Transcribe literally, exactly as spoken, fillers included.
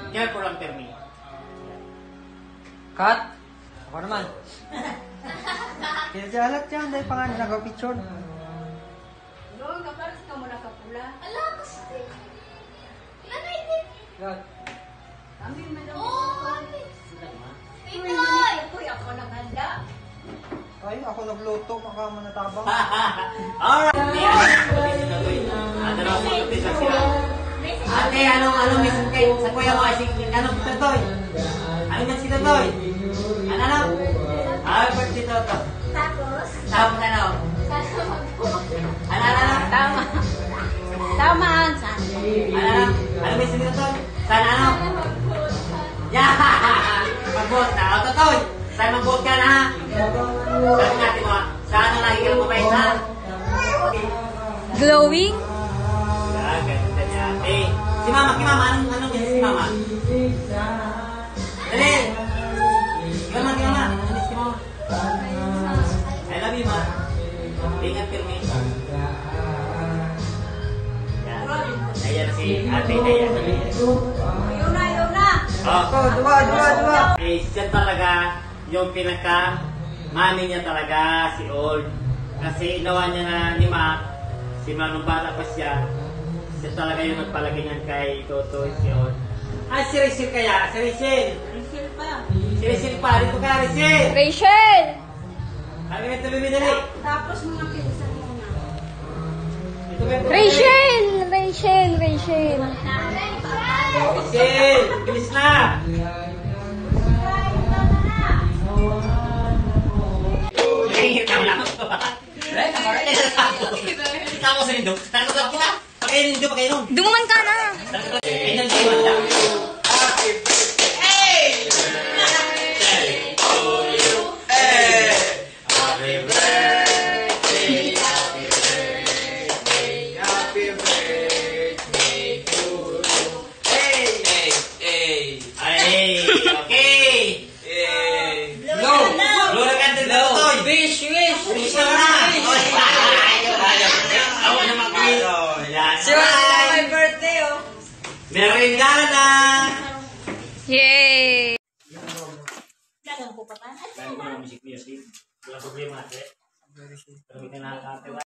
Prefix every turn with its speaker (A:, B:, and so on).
A: Yan po lang permi.
B: Cut. Ako naman. Kaya jalat yan. Dahil pangalan nag-picture.
C: Doon, kapag ka mo nakapula.
D: Ala, kasi. Ilan na ito?
B: Cut.
C: Kami madam.
D: Oo,
C: Uy,
D: Pinoy!
C: uy, ako naghanda.
B: Ay, ako nagluto. Baka manatabang.
A: Alright! Ano na ako mag-upisa sila? Ate, anong, anong mission kayo sa kuya mo? Asik, anong si Totoy? Anong yan si Totoy? Ano, ano? Ah, birthday Toto.
D: Tapos,
A: Tapos ano? Ano, ano, ano?
C: Tama. Tama ang saan.
A: Ano, ano? Ano mission ni Totoy? Sana ano? Yeah! Mag-vote na. O, Totoy! Saan mag-vote ka na, ha? Sabi natin mo, saan ang lagi ka lang mabait, ha?
C: Glowing?
A: Ah, ganda niya. Eh, si Mama, si Mama, anong, anong mission si Mama? Dali! Si Mama, si Mama, anong mission si Mama? I love you, Ma. Ingat, Pirmi. Yan. Ayan na si Ate Daya.
C: Yun na, yun na.
A: Oh.
B: Oh, dua, dua, dua.
A: Eh, siya talaga, yung pinaka mami niya talaga, si Old. Kasi inawa niya na ni Mac, si Manong bata pa siya, siya talaga yung nagpalagay niyan kay Toto, si Old. Ah, si Rachel kaya, si Rachel.
C: Rachel pa.
A: Si Rachel pa, dito ka, Rachel.
C: Rachel!
A: Kami ito, bibidali.
C: Tapos mga pinsan mo na.
A: Ito ba ito?
C: Rachel! Rachel! Rachel!
A: Rachel, bilis na. Eh, ikaw lang. Eh, namarate sa sako. Ikaw mo sa nindo. Tanong kita. Pakainin nindo, pakainin.
C: Dumungan ka na!
A: Eh, nagsiman siya. Happy birthday! to you. Hey! Happy birthday! Happy birthday! Happy birthday to you. Hey! Hey! Hey! Ay! Okay! Hey! Blow! Blow na kanta na ito! Wish! Wish! Wish na na! Ayaw! Ayaw! Ako naman kayo! Yan!
B: My birthday, oh.
A: Merengana!
C: Yay!
A: Kaya ko na musik music. Walang problema, ate. Pero hindi na nakakatawa.